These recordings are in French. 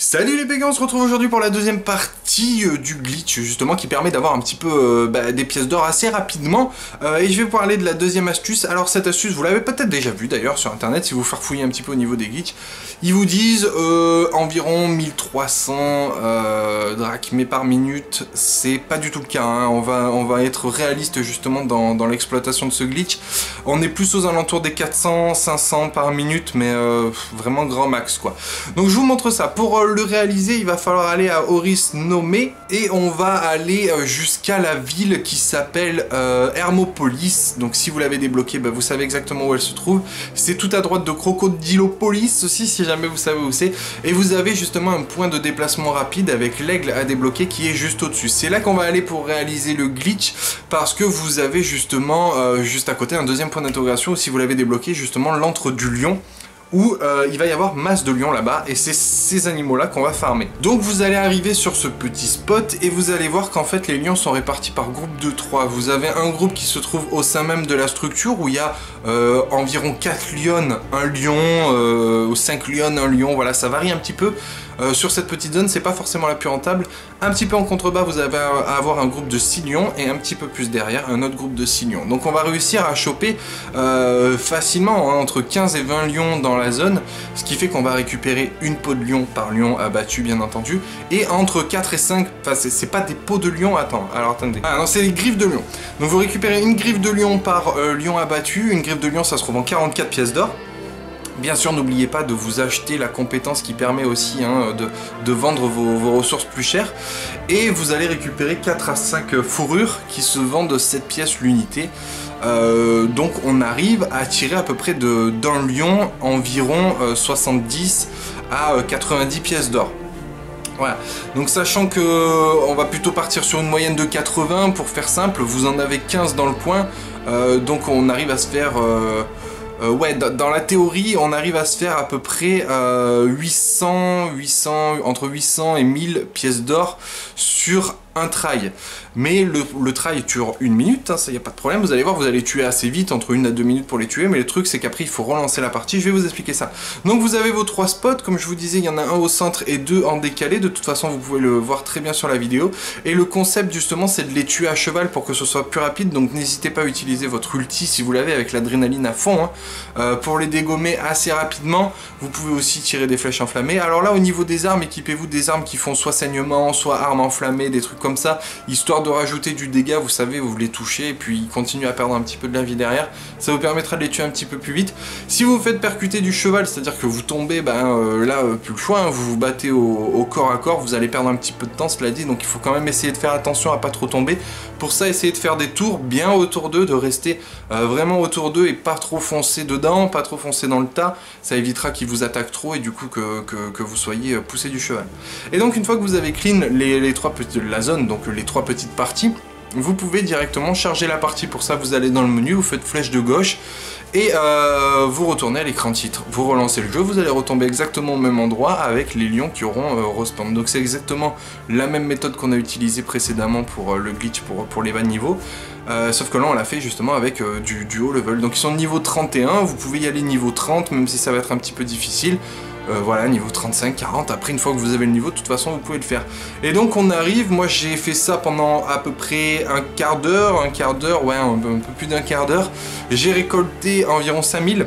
Salut les pégans, on se retrouve aujourd'hui pour la deuxième partie du glitch justement qui permet d'avoir un petit peu des pièces d'or assez rapidement et je vais vous parler de la deuxième astuce. Alors cette astuce vous l'avez peut-être déjà vue d'ailleurs sur internet si vous farfouillez un petit peu au niveau des glitches. Ils vous disent environ 1300 drachmes par minute, c'est pas du tout le cas, hein. On va être réaliste justement dans l'exploitation de ce glitch. On est plus aux alentours des 400-500 par minute mais vraiment grand max quoi. Donc je vous montre ça. Pour le réaliser, il va falloir aller à Oris Nommé et on va aller jusqu'à la ville qui s'appelle Hermopolis. Donc si vous l'avez débloqué, vous savez exactement où elle se trouve. C'est tout à droite de Crocodilopolis aussi, si jamais vous savez où c'est. Et vous avez justement un point de déplacement rapide avec l'aigle à débloquer qui est juste au-dessus. C'est là qu'on va aller pour réaliser le glitch parce que vous avez justement juste à côté un deuxième point d'interrogation si vous l'avez débloqué, justement l'antre du lion, où il va y avoir masse de lions là-bas et c'est ces animaux-là qu'on va farmer. Donc vous allez arriver sur ce petit spot et vous allez voir qu'en fait les lions sont répartis par groupe de 3. Vous avez un groupe qui se trouve au sein même de la structure où il y a environ 4 lionnes, un lion, ou 5 lionnes, un lion, voilà, ça varie un petit peu. Sur cette petite zone, c'est pas forcément la plus rentable. Un petit peu en contrebas, vous allez avoir un groupe de 6 lions et un petit peu plus derrière, un autre groupe de 6 lions. Donc on va réussir à choper facilement, hein, entre 15 et 20 lions dans la zone, ce qui fait qu'on va récupérer une peau de lion par lion abattu, bien entendu, et entre 4 et 5, enfin c'est pas des peaux de lion, alors attendez, ah non, c'est des griffes de lion. Donc vous récupérez une griffe de lion par lion abattu, une griffe de lion ça se revend 44 pièces d'or. Bien sûr, n'oubliez pas de vous acheter la compétence qui permet aussi de vendre vos ressources plus chères. Et vous allez récupérer 4 à 5 fourrures qui se vendent 7 pièces l'unité. Donc on arrive à tirer à peu près d'un lion environ 70 à 90 pièces d'or. Voilà, donc sachant que on va plutôt partir sur une moyenne de 80 pour faire simple, vous en avez 15 dans le coin, donc on arrive à se faire... ouais, dans la théorie, on arrive à se faire à peu près entre 800 et 1000 pièces d'or sur un try. Mais le try dure 1 minute, hein, ça y a pas de problème, vous allez voir, vous allez tuer assez vite, entre 1 à 2 minutes pour les tuer, mais le truc c'est qu'après il faut relancer la partie, je vais vous expliquer ça. Donc vous avez vos 3 spots, comme je vous disais, il y en a un au centre et 2 en décalé, de toute façon vous pouvez le voir très bien sur la vidéo, et le concept justement c'est de les tuer à cheval pour que ce soit plus rapide, donc n'hésitez pas à utiliser votre ulti si vous l'avez avec l'adrénaline à fond, hein, pour les dégommer assez rapidement. Vous pouvez aussi tirer des flèches enflammées. Alors là au niveau des armes, équipez-vous des armes qui font soit saignement, soit armes enflammées, des trucs comme ça, histoire de rajouter du dégât, vous savez, vous les touchez et puis ils continuent à perdre un petit peu de la vie derrière, ça vous permettra de les tuer un petit peu plus vite. Si vous faites percuter du cheval, c'est à dire que vous tombez, là plus le choix, hein, vous vous battez au corps à corps, vous allez perdre un petit peu de temps, cela dit, donc il faut quand même essayer de faire attention à pas trop tomber. Pour ça, essayez de faire des tours bien autour d'eux, de rester vraiment autour d'eux et pas trop foncer dedans, pas trop foncer dans le tas, ça évitera qu'ils vous attaquent trop et du coup que vous soyez poussé du cheval. Et donc une fois que vous avez clean la zone, donc les 3 petites parties, vous pouvez directement charger la partie. Pour ça vous allez dans le menu, vous faites flèche de gauche et vous retournez à l'écran titre, vous relancez le jeu, vous allez retomber exactement au même endroit avec les lions qui auront respawn. Donc c'est exactement la même méthode qu'on a utilisée précédemment pour le glitch pour les bas niveaux, sauf que là on l'a fait justement avec du haut level. Donc ils sont niveau 31, vous pouvez y aller niveau 30 même si ça va être un petit peu difficile. Voilà, niveau 35, 40, après une fois que vous avez le niveau, de toute façon vous pouvez le faire. Et donc on arrive, moi j'ai fait ça pendant à peu près un quart d'heure, ouais, un peu plus d'un quart d'heure. J'ai récolté environ 5000.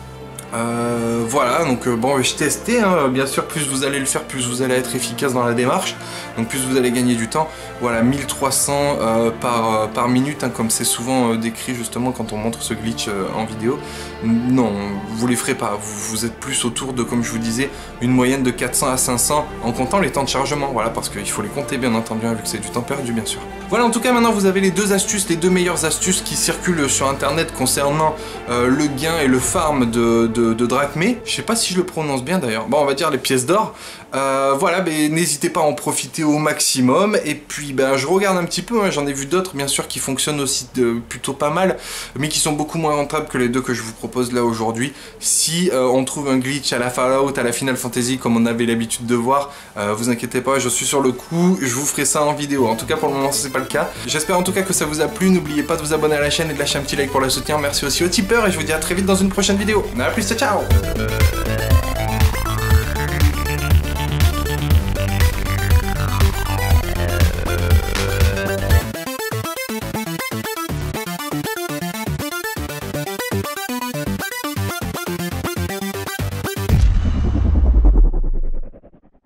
Voilà, donc bon, je testais, hein, bien sûr, plus vous allez le faire, plus vous allez être efficace dans la démarche, donc plus vous allez gagner du temps. Voilà, 1300 par minute, hein, comme c'est souvent décrit justement quand on montre ce glitch en vidéo. Non, vous les ferez pas, vous êtes plus autour de, comme je vous disais, une moyenne de 400 à 500 en comptant les temps de chargement, voilà, parce qu'il faut les compter bien entendu, hein, vu que c'est du temps perdu bien sûr. Voilà, en tout cas maintenant vous avez les 2 astuces, les 2 meilleures astuces qui circulent sur internet concernant le gain et le farm de drachmé. Je sais pas si je le prononce bien d'ailleurs, bon on va dire les pièces d'or. Voilà, n'hésitez pas à en profiter au maximum. Et puis je regarde un petit peu, hein, j'en ai vu d'autres bien sûr qui fonctionnent aussi plutôt pas mal, mais qui sont beaucoup moins rentables que les 2 que je vous propose là aujourd'hui. Si on trouve un glitch à la Fallout, à la Final Fantasy comme on avait l'habitude de voir, vous inquiétez pas, je suis sur le coup, je vous ferai ça en vidéo. En tout cas pour le moment c'est pas le cas. J'espère en tout cas que ça vous a plu, n'oubliez pas de vous abonner à la chaîne et de lâcher un petit like pour le soutien. Merci aussi aux tipeurs et je vous dis à très vite dans une prochaine vidéo. A plus, ciao ciao.